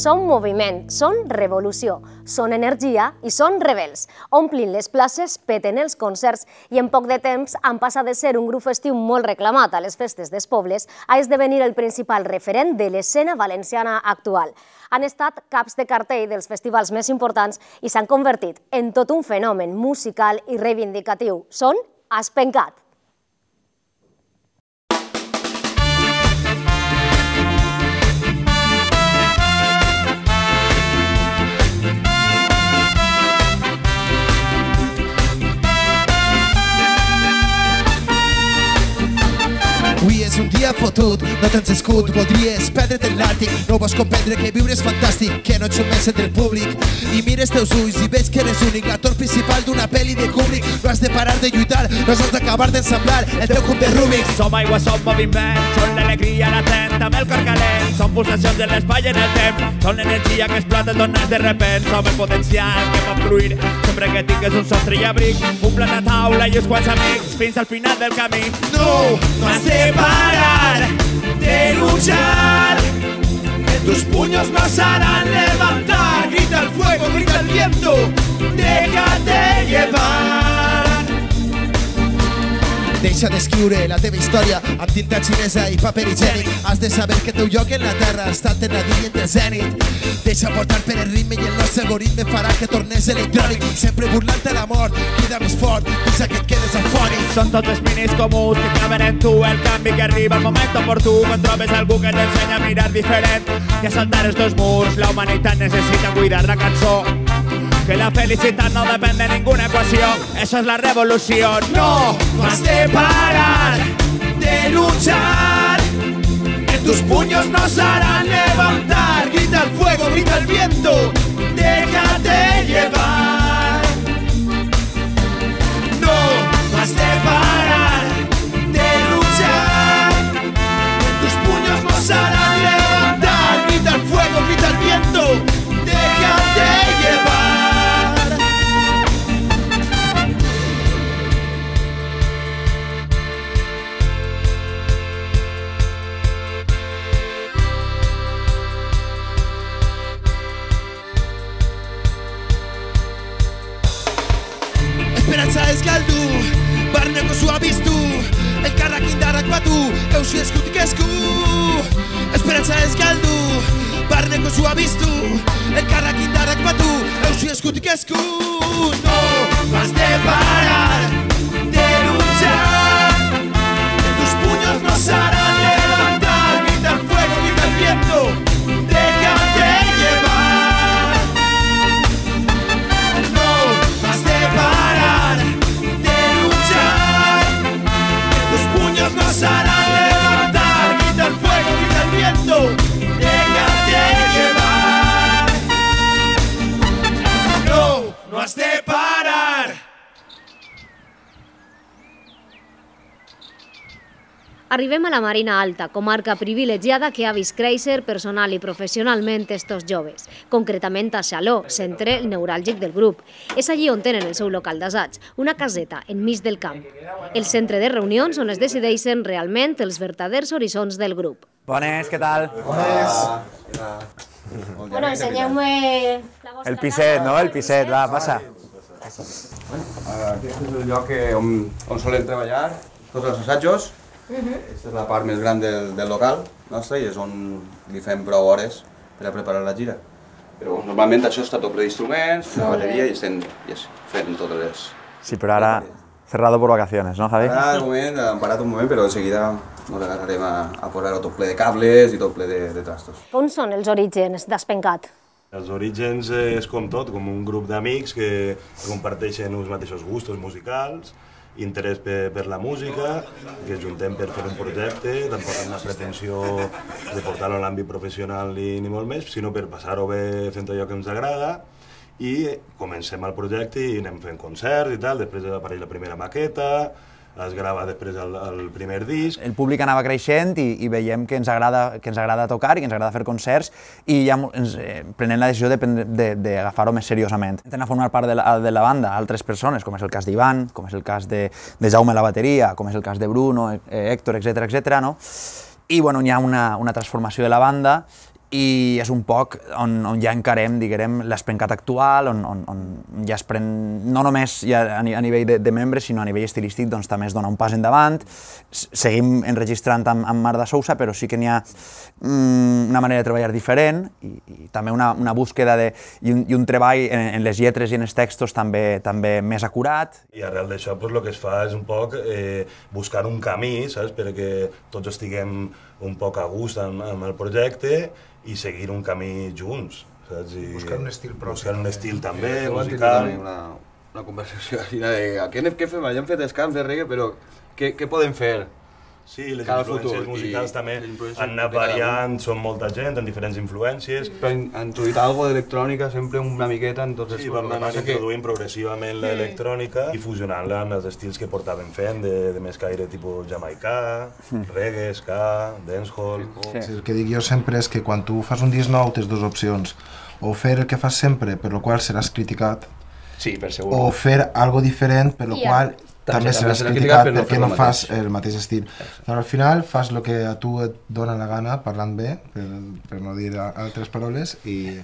són moviment, són revolució, són energia i són rebels. Omplin les places, peten els concerts i en poc de temps han passat de ser un grup festiu molt reclamat a les festes dels pobles a esdevenir el principal referent de l'escena valenciana actual. Han estat caps de cartell dels festivals més importants i s'han convertit en tot un fenomen musical i reivindicatiu. Són Aspencat. Avui és un dia fotut, no tens escut, voldries perdre't en l'àrtic, no vols comprendre que viure és fantàstic, que no ets un mes entre el públic, i mires teus ulls i veig que eres únic, l'actor principal d'una pel·li de Kubrick, no has de parar de lluitar, no has d'acabar d'ensamblar el teu cub de Rubik. Som aigua, som moviment, som l'alegria latent amb el cor calent, som pulsacions de l'espai en el temps, som l'energia que explota en dones de repent, som el potencial que pot fluir, sempre que tingues un sostre i abric, un plat a taula i uns quants amics, fins al final del camí. No has de parar de luchar, que tus puños nos harán levantar. Grita el fuego, grita el viento, déjate llevar. Deixa d'escriure la teva història amb tinta xinesa i paper higiènic. Has de saber que el teu lloc en la terra està alternadí entre el zènit. Deixa portar per el ritme i el nostre algoritme farà que tornes electrònic. Sempre burlant-te la mort, crida més fort, pensa que et quedes afònic. Són tots els minis comuns que caben en tu, el canvi que arriba al moment oportú, quan trobes algú que t'ensenya a mirar diferent i a saltar els dos murs. La humanitat necessita cuidar la cançó, que la felicitat no depèn de ninguna equació, això és la revolució. No has de parar de luchar, que tus puños nos harán levantar. Grita el fuego, grita el viento, déjate llevar. No has de parar de luchar, que tus puños nos harán levantar. Grita el fuego, grita el viento, déjate llevar. Esperantza ez galdu, barneko zua biztu, elkarrak indarrak batu, eusi eskutik esku. Esperantza ez galdu, barneko zua biztu, elkarrak indarrak batu, eusi eskutik esku. No has de parar de luchar, que tus puños nos harán levantar. Grita el fuego, grita el viento, déjate llevar. No has de parar de luchar, que tus puños nos harán levantar. Grita el fuego, grita el viento, déjate llevar. No has de parar. Arribem a la Marina Alta, comarca privilegiada que ha vist créixer personal i professionalment estos joves, concretament a Xaló, centre neuràlgic del grup. És allí on tenen el seu local d'assaig, una caseta enmig del camp. El centre de reunions on es decideixen realment els verdaders horitzons del grup. Bones, què tal? Bones. Bueno, ensenyeu-me la vostra El piset, no? El piset, va, passa. Aquest és el lloc on solen treballar tots els assajos. Aquesta és la part més gran del local nostre i és on li fem prou hores per a preparar la gira. Però normalment això està tot ple d'instruments, la bateria i estem fent totes les... Sí, però ara cerrado por vacaciones, ¿no, Javi? Ara, de moment, hem parat un moment, però de seguida ens agarrarem a posar-ho tot ple de cables i tot ple de trastos. On són els orígens d'Aspencat? Els orígens és com tot, com un grup d'amics que comparteixen uns mateixos gustos musicals, interès per la música, que es juntem per fer un projecte, tampoc amb la pretensió de portar-lo a l'àmbit professional ni molt més, sinó per passar-ho bé fent allò que ens agrada, i comencem el projecte i anem fent concerts i tal, després apareix la primera maqueta, es grava després el primer disc. El públic anava creixent i veiem que ens agrada tocar i que ens agrada fer concerts i ja ens prenem la decisió d'agafar-ho més seriosament. Entren a formar part de la banda altres persones, com és el cas d'Ivan, com és el cas de Jaume a la bateria, com és el cas de Bruno, Héctor, etc. I hi ha una transformació de la banda i és un poc on ja encarem, diguem, l'espencat actual, on ja es pren, no només ja a nivell de membres, sinó a nivell estilístic, doncs també es dona un pas endavant. Seguim enregistrant amb Marta Sousa, però sí que n'hi ha una manera de treballar diferent i també una búsqueda i un treball en les lletres i en els textos també més acurat. I arrel d'això el que es fa és un poc buscar un camí, saps? Perquè tots estiguem un poc a gust amb el projecte i seguir un camí junts, saps? I buscar un estil propi. Buscar un estil també, musical. Una conversació així de què fem? Ja hem fet escamps de reggae, però què podem fer? Sí, les influències musicals també han anat variant, són molta gent, amb diferents influències. Però han introduït alguna d'electrònica sempre una miqueta en tots els... Sí, vam anar introduint progressivament l'electrònica i fusionant-la amb els estils que portaven fent, de més caire tipus jamaicà, reggae, ska, dancehall... El que dic jo sempre és que quan tu fas un disc nou tens dues opcions, o fer el que fas sempre, per lo qual seràs criticat, o fer algo diferent, per lo qual també seràs criticat perquè no fas el mateix estil. Al final fas el que a tu et dona la gana, parlant bé, per no dir altres paraules, i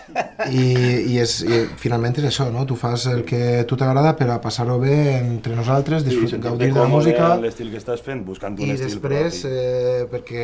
finalment és això, no? Tu fas el que a tu t'agrada per a passar-ho bé entre nosaltres, gaudir de la música, l'estil que estàs fent, buscant un estil propi. I després, perquè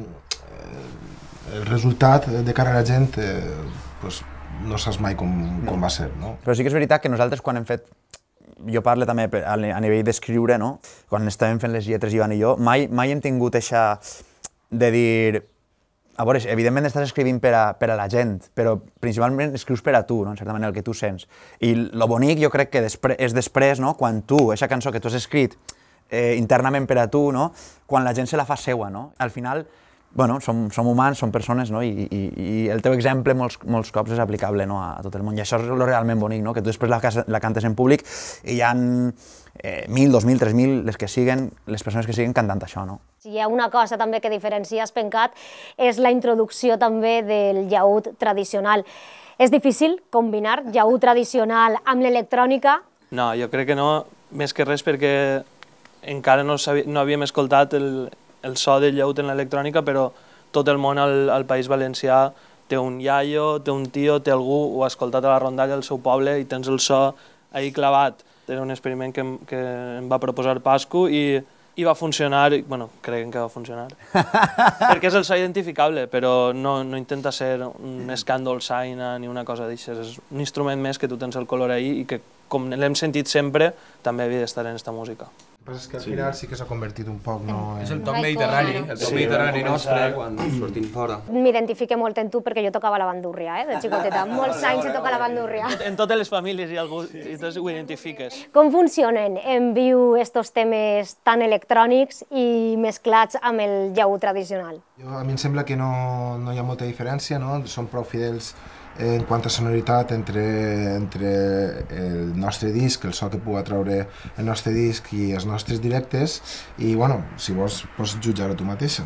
el resultat de cara a la gent no saps mai com va ser, no? Però sí que és veritat que nosaltres quan hem fet, jo parlo també a nivell d'escriure, no? Quan estàvem fent les lletres, Ivan i jo, mai hem tingut això de dir, a veure, evidentment estàs escrivint per a la gent, però principalment escrius per a tu, no? En certa manera, el que tu sents. I el bonic jo crec que és després, no? Quan tu, aquesta cançó que tu has escrit internament per a tu, no? Quan la gent se la fa seua, no? Al final, bueno, som humans, som persones, no? I el teu exemple molts cops és aplicable, no? A tot el món. I això és el realment bonic, no? Que tu després la cantes en públic i hi ha 1.000, 2.000, 3.000, les persones que siguen cantant això, no? Si hi ha una cosa també que diferencia Espencat és la introducció també del llaüt tradicional. És difícil combinar llaüt tradicional amb l'electrònica? No, jo crec que no, més que res perquè encara no havíem escoltat el so del llaüt en l'electrònica, però tot el món al País Valencià té un iaio, té un tio, té algú, ho ha escoltat a la rondalla al seu poble i tens el so ahí clavat. Era un experiment que em va proposar Pascu i va funcionar, bueno, creiem que va funcionar. Perquè és el so identificable, però no intenta ser un escàndol saina ni una cosa d'això. És un instrument més que tu tens el color ahí i que, com l'hem sentit sempre, també havia d'estar en aquesta música. El que passa és que al final sí que s'ha convertit un poc, no? És el toc mediterrani, nostre, quan sortim fora. M'identifique molt en tu perquè jo tocava la bandúrria, de xicoteta. Molts anys he tocat la bandúrria. En totes les famílies hi ha algú, i tu ho identifiques. Com funcionen en viu estos temes tan electrònics i mesclats amb el llaüt tradicional? A mi em sembla que no hi ha molta diferència, no? Són prou fidels en quant a sonoritat entre el nostre disc, el so que pugui treure el nostre disc i els nostres directes, i bueno, si vols pots jutjar-ho tu mateixa.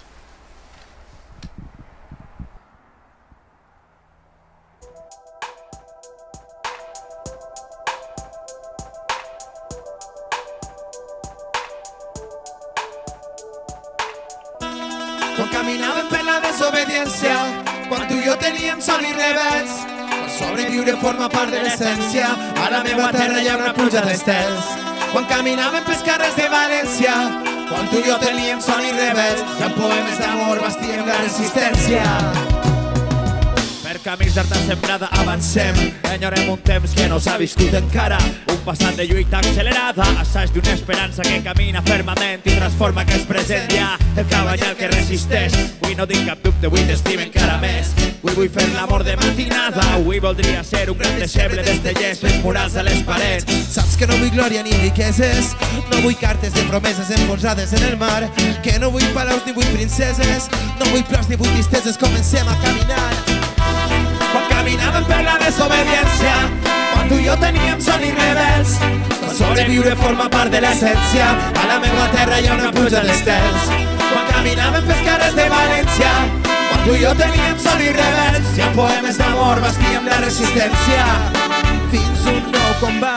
Quan caminàvem per la desobediència, quan tu i jo teníem son i rebels, sobreviure forma part de l'essència. A la meva terra hi ha una pluja d'estels. Quan caminàvem pels carrers de València, quan tu i jo teníem son i rebels, i amb poemes d'amor bastíem la resistència. Per camins d'arta sembrada avancem, enyorem un temps que no s'ha viscut encara, un passat de lluita accelerada, assaig d'una esperança que camina fermament i transforma aquest present ja, el cabanyal que resisteix. Avui no tinc cap dubte, avui t'estim encara més. Avui vull fer l'amor de matinada, avui voldria ser un gran deixeble d'estellers, les murals a les parets. Saps que no vull glòria ni riqueses, no vull cartes de promeses enfonsades en el mar, que no vull palaus ni vull princeses, no vull plors ni vull tristeses, comencem a caminar. Quan caminàvem per la desobediència, quan tu i jo teníem son i rebels, sobreviure forma part de l'essència. A la meva terra hi ha una pluja d'estels. Quan caminàvem pels carrers de València, quan tu i jo teníem son i rebels, i amb poemes d'amor bastíem la resistència. Fins un nou combat. Quan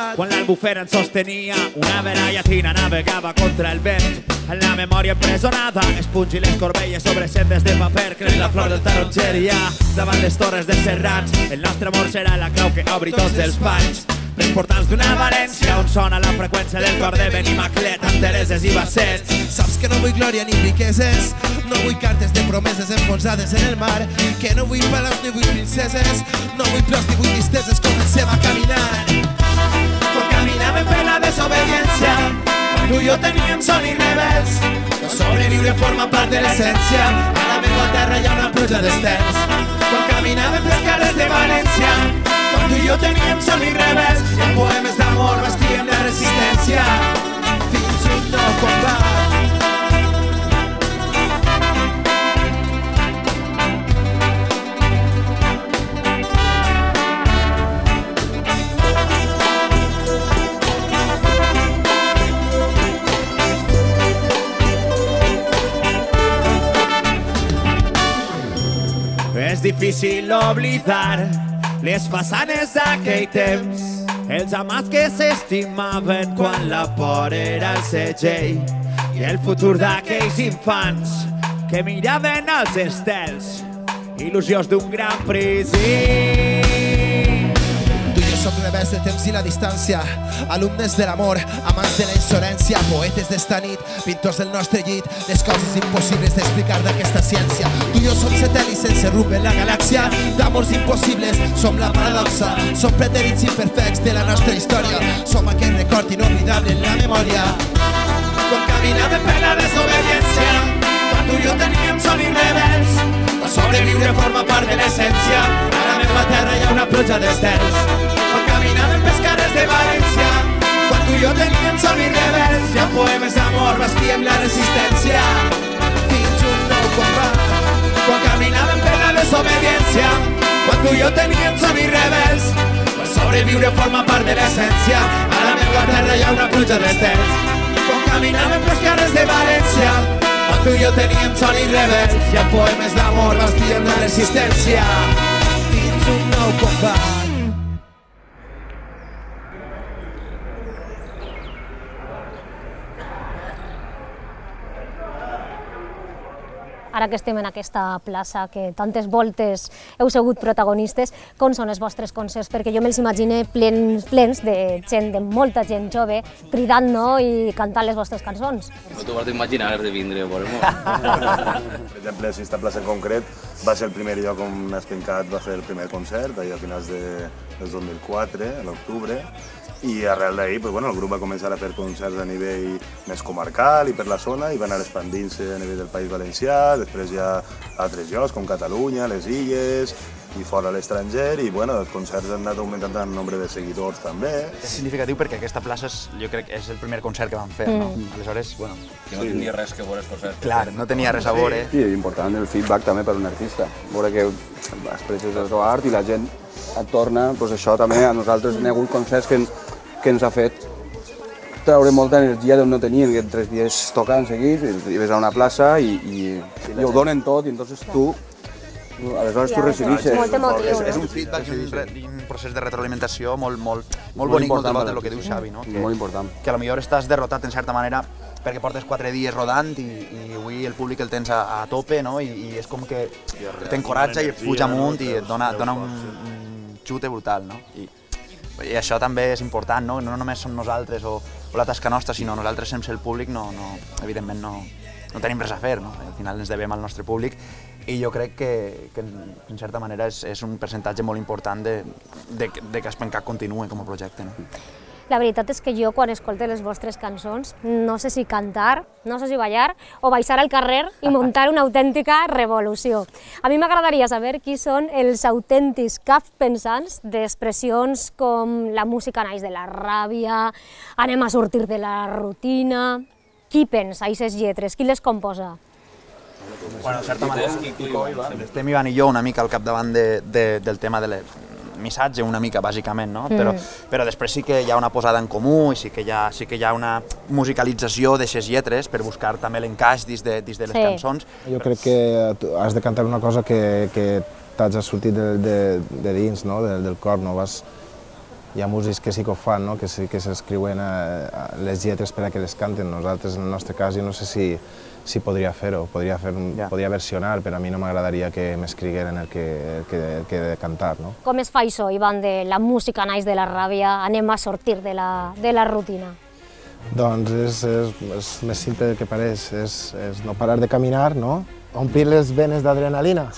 bufera ens sostenia, una vela llatina navegava contra el vent. En la memòria empresonada, espungi les corbelles sobre sendes de paper, creix la flor del taronger i ja, davant les torres de Serrats, el nostre amor serà la clau que obri tots els panys. Les portals d'una València on sona la freqüència del cor de Benimaclet amb Tereses i Bassets. Saps que no vull glòria ni riqueses, no vull cartes de promeses enfonsades en el mar, que no vull palaus ni vull princeses, no vull plors ni vull tristeses, comencem a caminar. Quan caminàvem per la desobediència, tu i jo teníem son i rebels, sobreviure forma part de l'essència, a la meva terra hi ha una pluja d'estels. Quan caminàvem pels carrers de València, quan tu i jo teníem son i rebels, i en poemes d'amor bastíem la resistència fins un nou combat. És difícil oblidar les façanes d'aquell temps, els amants que s'estimaven quan la por era el segell, i el futur d'aquells infants que miraven els estels, il·lusions d'un gran príncipe. Tu i jo som rebels del temps i la distància, alumnes de l'amor, amants de la insolència, poetes d'esta nit, pintors del nostre llit, les coses impossibles d'explicar d'aquesta ciència. Tu i jo som satèl·lits sense rumb en la galàxia, d'amors impossibles, som la paradoxa, som pretèrits imperfects de la nostra història, som aquell record inoblidable en la memòria. Quan caminàvem per la desobediència, quan tu i jo teníem son i rebels, per sobreviure forma part de l'essència, a la meva terra hi ha una pluja d'estels. Quan caminàvem pels carrers de València, quan tu i jo teníem son i rebels, i en poemes d'amor bastíem la resistència fins un nou combat. Quan caminàvem per la desobediència, quan tu i jo teníem son i rebels, per sobreviure forma part de l'essència, a la meva terra hi ha una pluja d'estels. Quan caminàvem pels carrers de València, quan tu i jo teníem son i rebels, i en poemes d'amor bastíem la resistència fins un nou combat. Ara que estem en aquesta plaça, que tantes voltes heu sigut protagonistes, com són els vostres concerts? Perquè jo me'ls imagine plens de gent, de molta gent jove, cridant i cantant les vostres cançons. No t'ho vas imaginar de vindre, volem. Per exemple, aquesta plaça en concret va ser el primer lloc on Espencat va fer el primer concert, allà a finals del 2004, a l'octubre, i arrel d'ahir el grup va començar a fer concerts a nivell més comarcal i per la zona i va anar expandint-se a nivell del País Valencià, després hi ha altres llocs com Catalunya, les Illes i fora a l'estranger, i els concerts han anat augmentant en nombre de seguidors també. És significatiu perquè aquesta plaça jo crec que és el primer concert que vam fer, no? Aleshores, que no tenia res que veure per fer. Clar, no tenia res a veure. Sí, és important el feedback també per un artista, veure que expresses el teu art i la gent et torna, doncs això també a nosaltres hi ha hagut concerts que ens ha fet treure molta energia d'on no tenien, que 3 dies tocant seguits, i ves a una plaça i ho donen tot, i entonces tu, aleshores tu recibixes. És un feedback i un procés de retroalimentació molt bonic, molt de lo que diu Xavi, no? Molt important. Que potser estàs derrotat en certa manera perquè portes 4 dies rodant i avui el públic el tens a tope, no? I és com que t'encoratja i et puja amunt i et dona un xute brutal, no? I això també és important, no? No només som nosaltres o la tasca nostra, sinó nosaltres sense el públic, evidentment no tenim res a fer, no? Al final ens devem al nostre públic i jo crec que en certa manera és un percentatge molt important de que Espencat continuï com a projecte. La veritat és que jo, quan escolto les vostres cançons, no sé si cantar, no sé si ballar o baixar al carrer i muntar una autèntica revolució. A mi m'agradaria saber qui són els autèntics caps pensants d'expressions com la música naix de la ràbia, anem a sortir de la rutina. Qui pensa aquestes lletres? Qui les composa? Bueno, en certa manera, estem Ivan i jo una mica al capdavant del tema de missatge una mica, bàsicament, no? Però després sí que hi ha una posada en comú i sí que hi ha una musicalització d'aquestes lletres per buscar també l'encaix dins de les cançons. Jo crec que has de cantar una cosa que t'hagi sortit de dins, del cor, no? hi ha músics que sí que ho fan, no? Que sí que s'escriuen les lletres per a que les canten. Nosaltres, en el nostre cas, jo no sé si podria fer-ho, podria versionar, però a mi no m'agradaria que m'escrigueren el que he de cantar, no? Com es fa això, Ivan, de la música naix de la ràbia, anem a sortir de la rutina? Doncs és més simple del que pareix, és no parar de caminar, no? Omplir les venes d'adrenalina.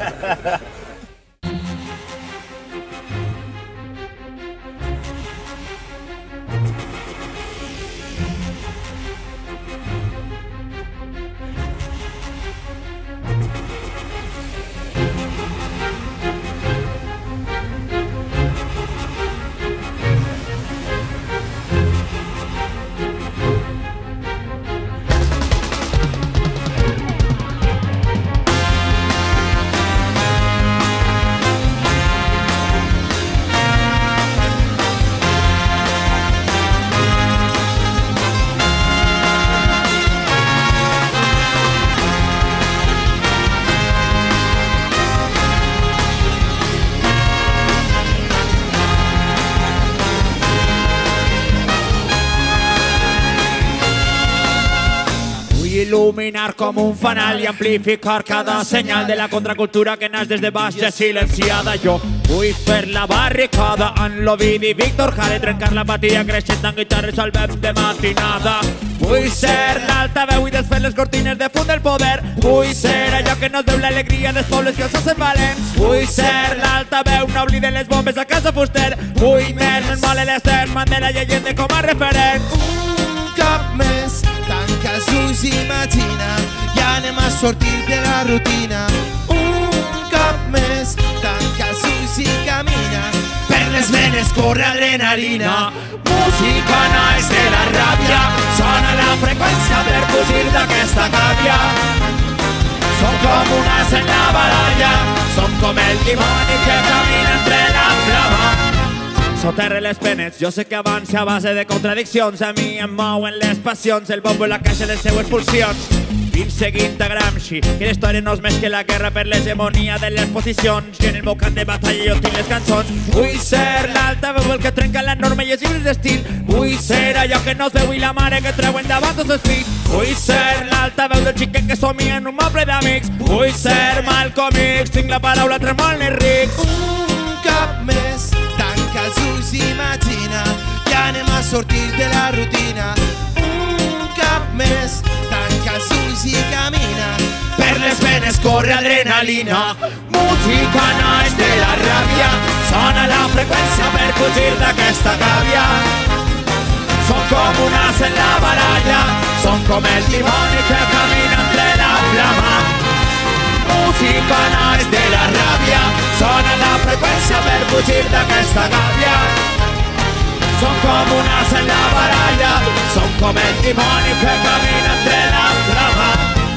Il·luminar com un fanal i amplificar cada senyal de la contracultura que naix des de baix ja silenciada. Jo vull fer la barricada en l'Ovidi Víctor Jara, trencar l'apatia creixent en guitarra i salvem de matinada. Vull ser l'altaveu i desfer les cortines de fum del poder. Vull ser allò que no es veu l'alegria dels pobles que els hacen valents. Vull ser l'altaveu, no obliden les bombes a casa fuster. Vull més en mole l'Ester Mandela llegenda com a referent. Un cop més, tanca els ulls i imagina, ja anem a sortir de la rutina. Un cop més, tanca els ulls i camina, per les venes corre adrenalina. Música naix de la ràbia, sona la freqüència per fugir d'aquesta gàbia. Som com un as en la baralla, som com el dimoni que camina entre la flama. Soterre les penes, jo sé que avança a base de contradiccions. A mi em mouen les passions, el bombo i la caixa les seues pulsions. Fins seguint a Gramsci, que la història no és més que la guerra per l'hegemonia de les posicions. I en el meu camp de batalla jo tinc les cançons. Vull ser l'altaveu, el que trenca la norma i els llibres d'estil. Vull ser allò que no es veu i la mare que treuen davant els seus fills. Vull ser l'altaveu del xiquet que somia en un moble d'amics. Vull ser Malcolm X, tinc la paraula tremolnes rics. Un cop més, tanca els ulls i imagina, ja anem a sortir de la rutina. Un cop més, tanca els ulls i camina, per les venes corre adrenalina. Música naix de la ràbia, sona la freqüència per fugir d'aquesta gàbia. Som com un as en la baralla, som com el dimoni que camina entre la flama. Música naix de la ràbia, sona la freqüència per fugir d'aquesta gàbia. Som com un as en la baralla, som com el dimoni que camina entre la flama.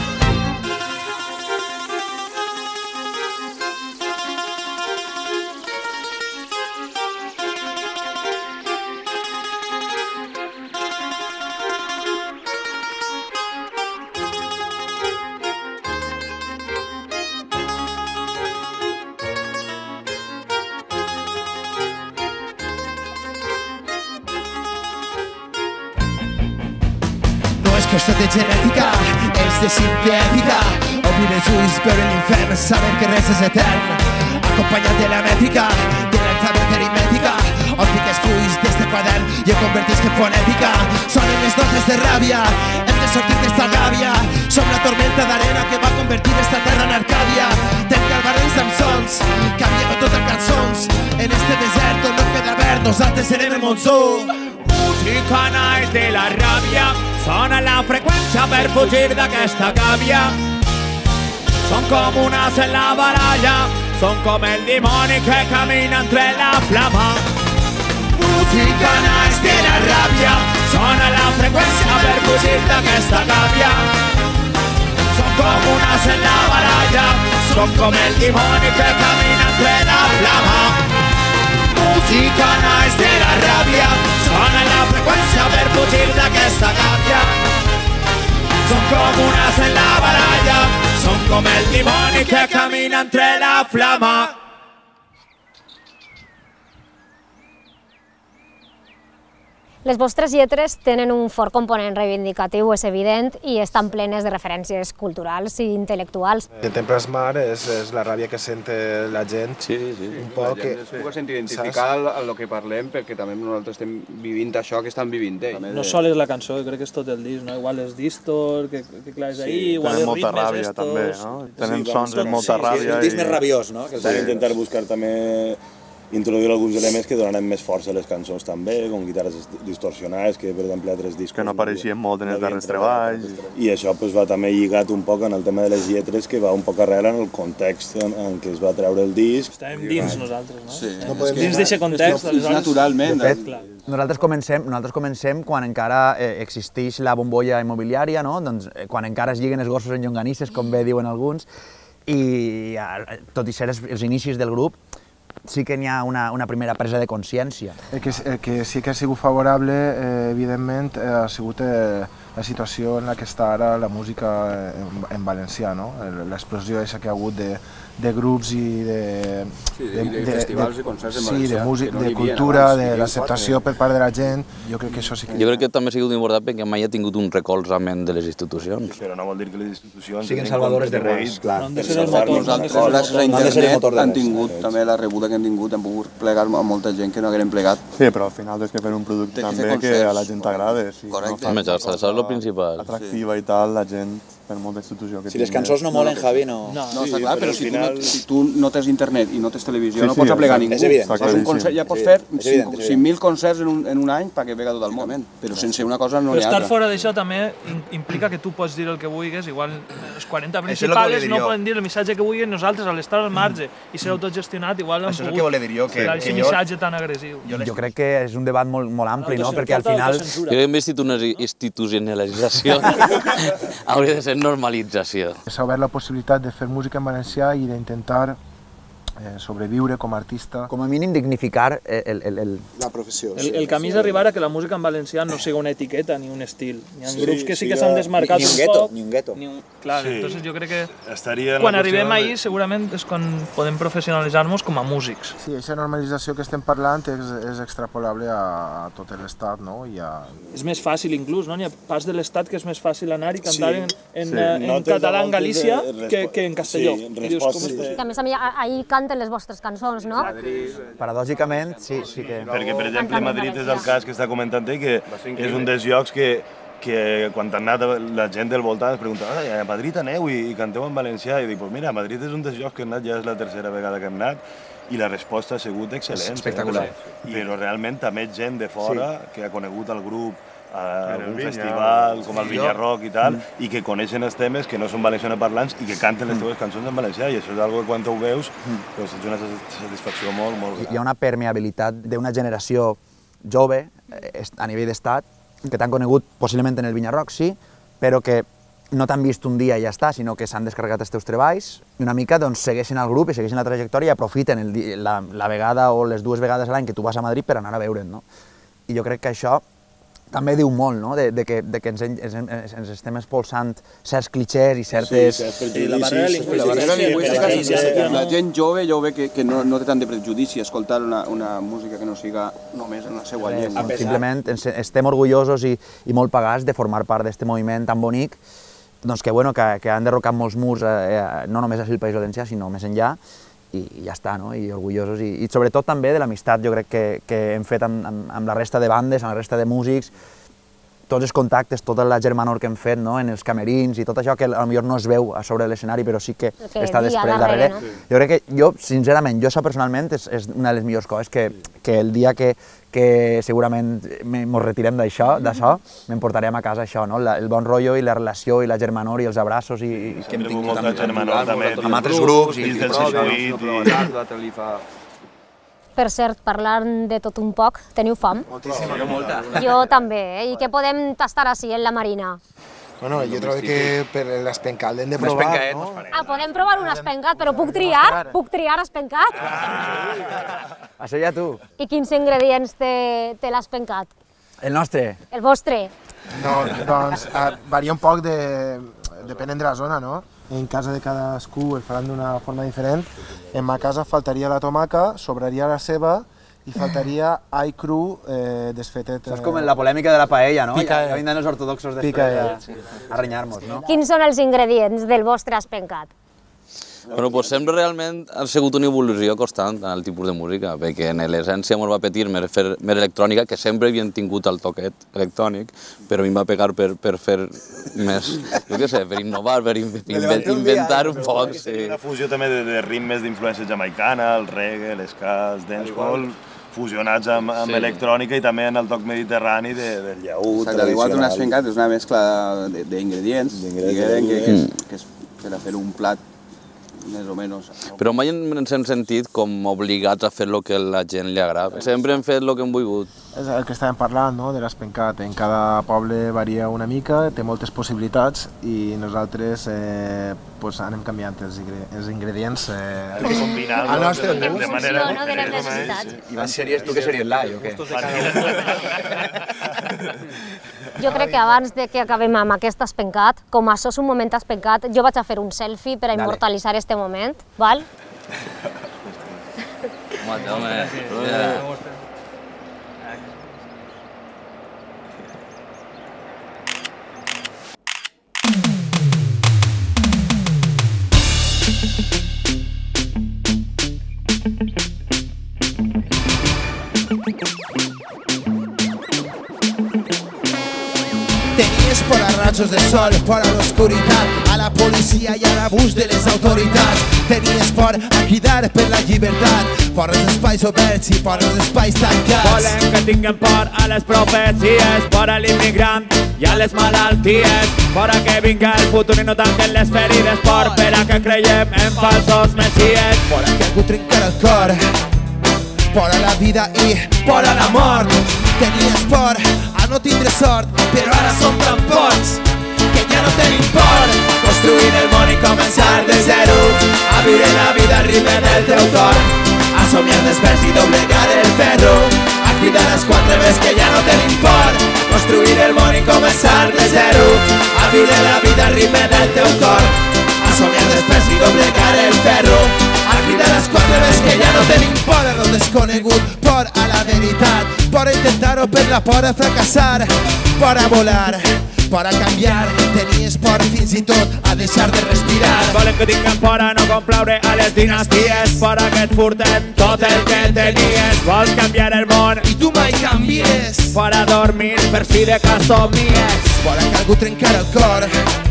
Qüestió de genètica, és de simple ètica. Obrir els ulls, veure l'infern, saber que res és etern. Acompanyat de la mètrica, de l'alfabet aritmètica, on fiques fulls d'este quadern i ho convertisc en fonètica. Sonen les notes de ràbia, hem de sortir d'esta gàbia. Som la tormenta d'arena que va convertir esta terra en Arcàdia. Trenca el barrils amb sons, canvia tot en cançons. En este desert on no queda verd, nosaltres serem el monsó. Música naix de la ràbia, sona la freqüència per fugir d'aquesta gàbia. Som com un as en la baralla, som com el dimoni que camina entre la flama. Música naix de la ràbia, sona la freqüència per fugir d'aquesta gàbia. Som com un as en la baralla, som com el dimoni que camina entre la flama. Música naix de la ràbia, sona la freqüència per fugir d'aquesta gàbia. Som com un as en la baralla, som com el dimoni que camina entre la flama. Les vostres lletres tenen un fort component reivindicatiu, és evident, i estan plenes de referències culturals i intel·lectuals. Intentem plasmar és la ràbia que sent la gent. Sí. Un poc que... Es pugui sentir identificar el que parlem, perquè també nosaltres estem vivint això que estan vivint ells. No sol és la cançó, jo crec que és tot el disc, no? Igual és distor, que clar és ahir, igual és ritmes molta ràbia també, no? Tenen sons de molta ràbia. És un disc més rabiós, no? Vam intentar buscar també introduir alguns elements que donaran més força a les cançons també, com guitarres distorsionades, que per exemple altres discos... Que no apareixien molt en els darrers treballs. I això va també lligat un poc en el tema de les lletres, que va un poc arrere en el context en què es va treure el disc. Estàvem dins nosaltres, no? Sí. Dins d'aquest context, aleshores... Naturalment. De fet, nosaltres comencem quan encara existeix la bombolla immobiliària, no? Doncs, quan encara es lliguen els gossos en llonganisses, com bé diuen alguns, i tot i ser els inicis del grup, sí que n'hi ha una primera presa de consciència. El que sí que ha sigut favorable, evidentment, ha sigut la situació en la que està ara la música en valencià, no? L'explosió que ha hagut de grups i de festivals i concerts en valencià. Sí, de música, de cultura, de l'acceptació per part de la gent. Jo crec que això sí que... Jo crec que també ha sigut important perquè mai ha tingut un recolzament de les institucions. Però no vol dir que les institucions... Siguin salvadores de reis, clar. Nosaltres, la internet, han tingut també la rebuda que han tingut, han pogut plegar a molta gent que no hagueren plegat. Sí, però al final és que fer un producte també que a la gent t'agrada. Correcte. Això és el principal. Atractiva i tal, la gent, per molta institució que tingui. Si les cançons no molen, Javi, no... No, està clar, però si tu no tens internet i no tens televisió, no pots aplegar ningú. És evident. Ja pots fer 5.000 concerts en un any perquè pega tot el món, però sense una cosa no n'hi ha altra. altra. Estar fora d'això també implica que tu pots dir el que vulguis, igual els 40 principals no poden dir el missatge que vulguin, nosaltres al estar al marge i ser autogestionat igual hem pogut fer aquest missatge tan agressiu. Jo crec que és un debat molt ampli, no? Perquè al final... Jo crec que en vez d'una institucionalització hauria de ser normalització. S'ha obert la possibilitat de fer música en valencià i d'intentar sobreviure com a artista. Com a mínim dignificar la professió. El camí és arribar a que la música en valencià no sigui una etiqueta ni un estil. Hi ha grups que sí que s'han desmarcat un poc. Ni un gueto. Clar, entonces jo crec que quan arribem ahir segurament és quan podem professionalitzar-nos com a músics. Sí, aquesta normalització que estem parlant és extrapolable a tot l'estat, no? És més fàcil inclús, no? N'hi ha parts de l'estat que és més fàcil anar i cantar en català en Galícia que en castelló. A més, ahir canten les vostres cançons, no? Paradògicament, sí que... Perquè, per exemple, Madrid és el cas que està comentant que és un dels llocs que quan han anat la gent del voltant es pregunta a Madrid aneu i canteu en valencià i dic, pues mira, Madrid és un dels llocs que hem anat, ja és la tercera vegada que hem anat i la resposta ha sigut excel·lent. Espectacular. Però realment també gent de fora que ha conegut el grup a algun festival com el Vinyarroc i tal, i que coneixen els temes que no són valencianoparlants i que canten les teves cançons en valencià, i això és una cosa que quan ho veus és una satisfacció molt gran. Hi ha una permeabilitat d'una generació jove a nivell d'estat que t'han conegut possiblement en el Vinyarroc, sí, però que no t'han vist un dia i ja està, sinó que s'han descarregat els teus treballs i una mica doncs, segueixen el grup i segueixen la trajectòria i aprofiten la vegada o les dues vegades a l'any que tu vas a Madrid per anar a veure'n, no? I jo crec que això també diu molt, no?, de que ens estem expulsant certs clichés i certes... Sí, la barrera lingüística, la gent jove que no té tant de prejudici a escoltar una música que no siga només en la seva llengua. Simplement estem orgullosos i molt pagats de formar part d'aquest moviment tan bonic, doncs que han derrocat molts murs, no només al País Valencià, sinó més enllà, i ja està, no? I orgullosos, i sobretot també de l'amistat, jo crec que hem fet amb la resta de bandes, amb la resta de músics, tots els contactes, tota la germanor que hem fet en els camerins i tot això que potser no es veu a sobre l'escenari, però sí que està després darrere. Jo crec que sincerament, això personalment és una de les millors coses, que el dia que segurament ens retirem d'això, m'emportarem a casa això, el bon rotllo i la relació i la germanor i els abraços i que hem tingut amb altres grups i Per cert, parlant de tot un poc, teniu fam? Moltíssima. Jo també, i què podem tastar així en la Marina? Bueno, jo trobo que per l'espencat l'hem de provar, no? Podem provar un espencat, però puc triar? Puc triar espencat? Això ja tu. I quins ingredients té l'espencat? El nostre? El vostre? No, doncs varia un poc depenent de la zona, no? En casa de cadascú el faran d'una forma diferent. En ma casa faltaria la tomaca, sobraria la ceba i faltaria all cru desfetet. Això és com la polèmica de la paella, no? Ja vindran els ortodoxos després a renyar-nos, no? Quins són els ingredients del vostre espencat? Bueno, pues sempre realment ha sigut una evolució constant en el tipus de música, perquè en l'essència ens va petir més electrònica, que sempre havien tingut el toquet electrònic, però a mi em va pegar per fer més, jo què sé, per innovar, per inventar un poc. Una fusió també de ritmes d'influència jamaicana, el reggae, l'esca, el dancehall, fusionats amb electrònica i també en el toc mediterrani del llaüt tradicional. Igual que un espencat és una mescla d'ingredients que és per a fer un plat més o menys. Però mai ens hem sentit com obligats a fer el que a la gent li agrada. Sempre hem fet el que hem volgut. És el que estàvem parlant, no?, de l'espencat. En cada poble varia una mica, té moltes possibilitats i nosaltres anem canviant els ingredients al nostre gust. De manera diferent. I tu què series l'all o què? Jo crec que abans que acabem amb aquest espencat, com això és un moment espencat, jo vaig a fer un selfie per a immortalitzar este moment, val? Tenías por a rayos de sol, por a la oscuridad, a la policía y al abús de les autoritats. Tenías por a cridar per la llibertat, por els espais oberts i per els espais tancats. Volem que tinguem por a les profecies, por a l'immigrant i a les malalties, por a que vinga el futur i no tanquen les ferides, por a que creiem en falsos messies, por a que algú trencara el cor, por a la vida i por a la mort. Tenies por a no tindre sort, però ara som tan pocs que ja no tenim por. Construir el món i començar de zero, a viure la vida al ritme del teu cor, a somiar desperts i doblegar el ferro, a cridar les quatre veus que ja no tenim por. Construir el món i començar de zero, a viure la vida al ritme del teu cor, a somiar desperts i doblegar el ferro, a cridar les quatre veus que ja no tenim por. Por a lo desconegut, por a la veritat, por a intentar-ho per la por a fracassar, por a volar, por a canviar. Tenies por fins i tot a deixar de respirar. Volem que tinguem por a no complaure a les dinasties, por a que et furten tot el que tenies. Vols canviar el món i tu mai canvies, por a dormir per si de cas somnies, por a que algú trencara el cor,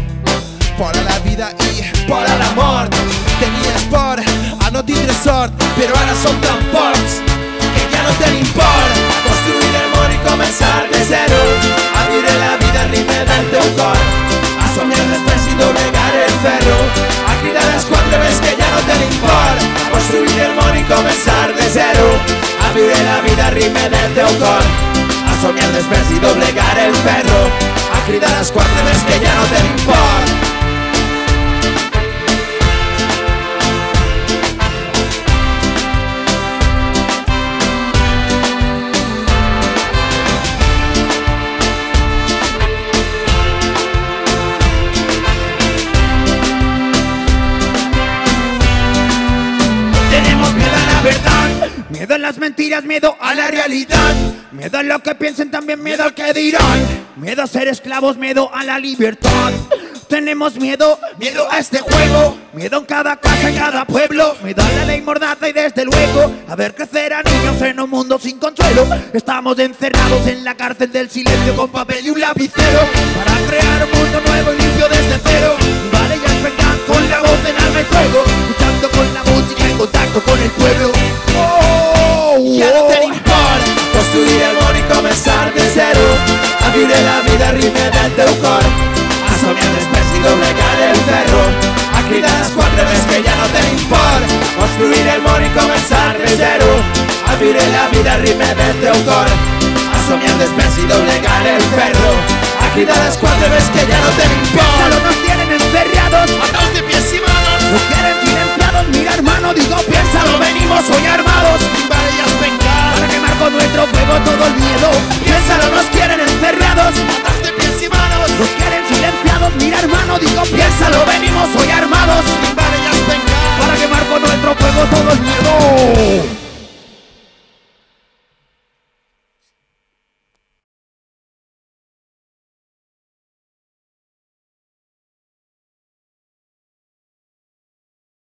por a la vida i por a la mort. Tenies por a no tindre sort, però ara som tan pocs que ja no tenim por. Construir el món i començar de zero, a viure la vida al ritme del teu cor, a somiar després i doblegar el ferro, a cridar les quatre veus que ja no tenim por. Construir el món i començar de zero, a viure la vida al ritme del teu cor, a somiar després i doblegar el ferro, a cridar les quatre veus que ja no tenim por. Miedo a las mentiras, miedo a la realidad, miedo a lo que piensen, también miedo al que dirán, miedo a ser esclavos, miedo a la libertad. Tenemos miedo, miedo a este juego, miedo en cada casa, en cada pueblo, miedo a la ley mordaza y desde luego a ver crecer a niños en un mundo sin consuelo. Estamos encerrados en la cárcel del silencio con papel y un lapicero para crear un mundo nuevo y limpio desde cero. Vale, ya es verdad, con la voz en alma y fuego, luchando con la música en contacto con el pueblo. Ja no tenim por. Construir el món i començar de zero, a viure la vida al ritme del teu cor, a somiar després i doblegar el ferro, a cridar les quatre veus que ja no tenim por. Construir el món i començar de zero, a viure la vida al ritme del teu cor, a somiar després i doblegar el ferro, a cridar les quatre veus que ja no tenim por. Solo nos tienen encerrados, atados de pies y manos, nos quieren silenciados. Mira hermano, digo piénsalo, venimos hoy armados, para quemar con nuestro fuego todo el miedo. Piénsalo, nos quieren encerrados, atados de pies y manos, nos quieren silenciados. Mira hermano, digo piénsalo, venimos hoy armados, para quemar con nuestro fuego todo el miedo.